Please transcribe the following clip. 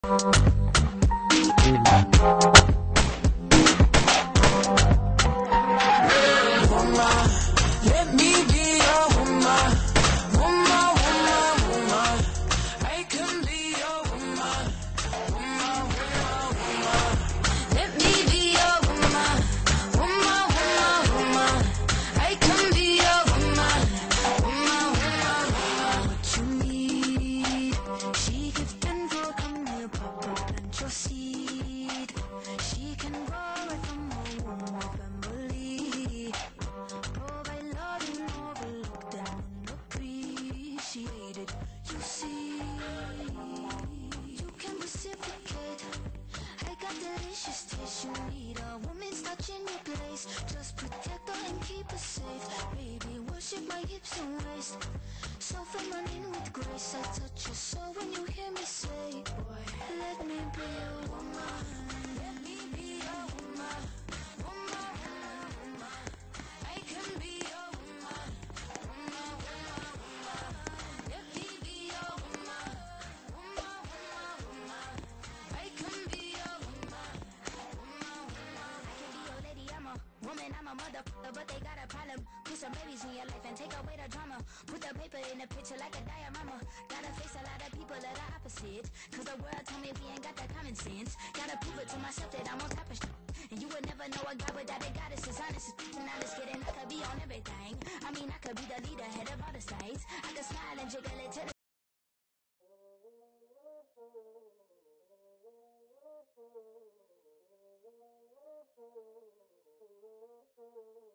Let me be your woman, woman, woman, woman. I can be your woman, woman, woman, woman. Let me be your woman, woman, woman, woman. I can be your woman, woman, woman, woman. What you need, she gives 10 for come here, papa, plant your seed. She can grow right from a womb of family. Provide love and overlooked and unappreciated. You see, you can reciprocate. I got delicious taste. You need a woman's touch in your place. Just protect her and keep her safe. Baby, worship my hips and waist. So feminine with grace, I touch your soul when you hear me say, boy, let me be your woman. Let me be your woman. Woman, woman, woman. I can be your woman. Woman, woman, woman. Let me be your woman. Woman, woman, woman. I can be your woman. Woman, woman. I can be your lady, I'm a woman, I'm a motherfucker, but they got a problem. Put some babies in your life and take away the drama. Put the paper in the picture like a diorama. Gotta face a lot of people that are opposite, cause the world told me we ain't got that common sense. Gotta prove it to myself that I'm on top of shit. And you would never know a guy without a goddess is honest. And honest kidding, I could be on everything. I mean, I could be the leader, head of all the states. I could smile and jiggle it to the